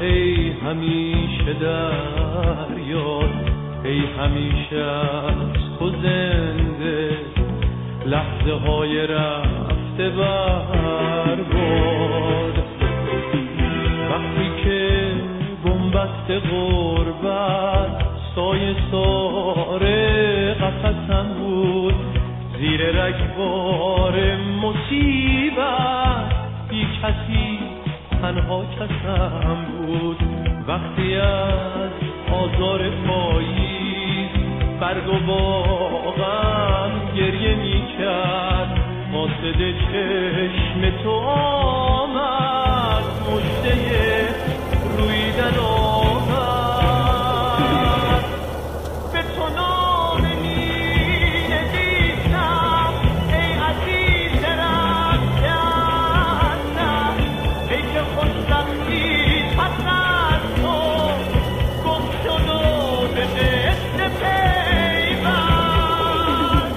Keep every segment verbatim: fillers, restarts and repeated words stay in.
ای همیشه در یاد، ای همیشه از تو زنده، لحظه های رفته برباد. وقتی که بنبست غربت سایه ساره قفصم بود، زیر رگبار مصیبت بی کسی تنها کسم بود. وقتی از آزار پاییز برگ و باغم گریه می کرد، قاصد چشم تو آمد، مژده رویدن آمد. به تو نام می نویسم ای عزیز رفتنم، ای که خوشبختی پس از تو گم شد و به قصد پیوند.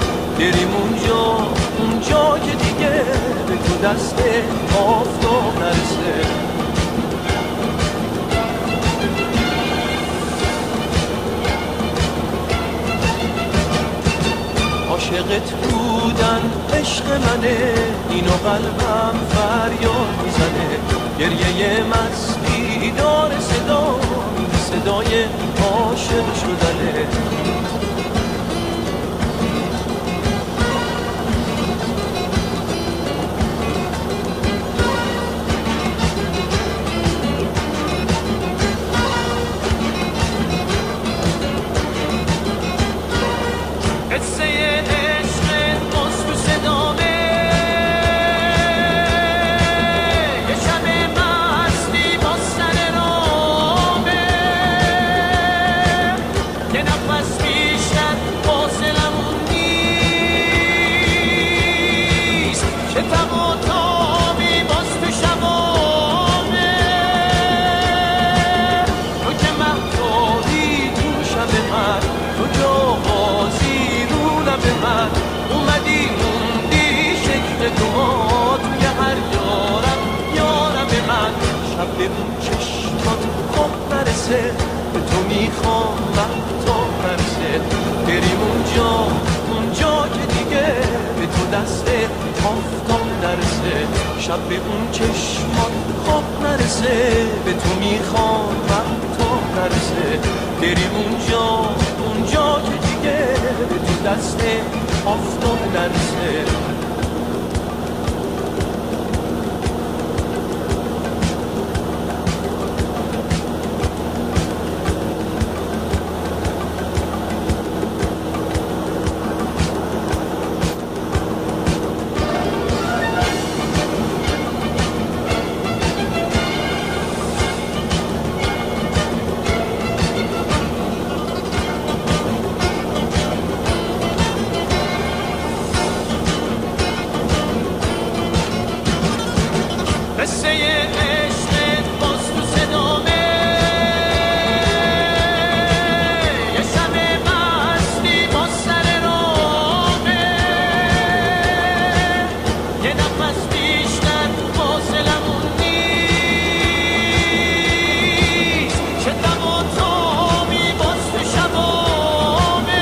بریم اونجا اونجا که دیگه به تو دست آفتاب نرسه. عاشقت بودن عشق منه، اینو قلبم فریاد میزنه. گریه مستی داره صدا، صدای عاشق شدنه. به اون چشمات خوب نرسه، به تو میخوام وقتا نرسه. بریم اونجا اونجا که دیگه به تو دست آفتاب نرسه. شب به اون چشمات خوب نرسه، به تو میخوام وقتا نرسه. بریم اونجا اونجا که دیگه به تو دست آفتاب نرسه. قصه عشق باز تو صدامه، یه شب مستی با سر رامه. یه نفس بیشتر فاصلمون نیست، چه دم و تابی باز تو شبامه.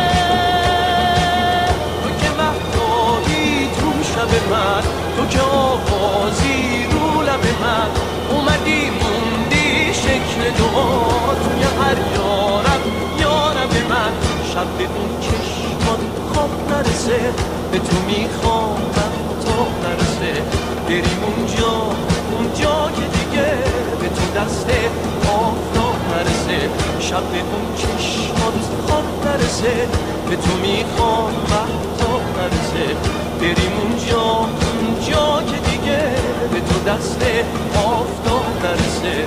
تو که مهتابی تو شب من، تو که آوازی من اومدی موندی شکل دعا توی هر یارم یارم من. شب به اون چشمان خواب نرسه، به تو میخوام تا نرسه. بریم اونجا اونجا که دیگه به تو دست آفتاب نرسه. شب به اون چشمان خواب نرسه، به تو میخوام تا نرسه. بریم اونجا اونجا که دیگه به تو دست آفتاب نرسه.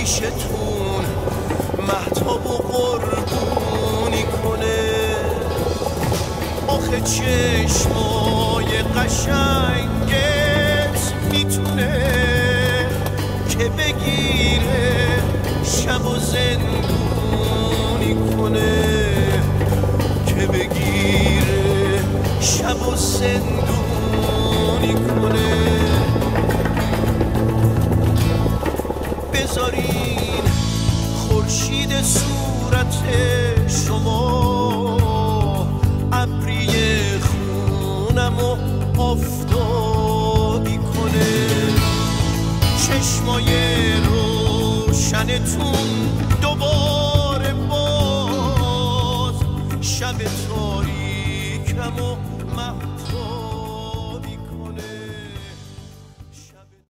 پیشتون مهتاب و قربونی کنه. آخه چشمای قشنگت میتونه که بگیره شب و زندونی کنه، که بگیره شب و زندونی کنه. بذارین خورشید صورت شما ابری خونم و آفتابی کنه. چشمای روشنتون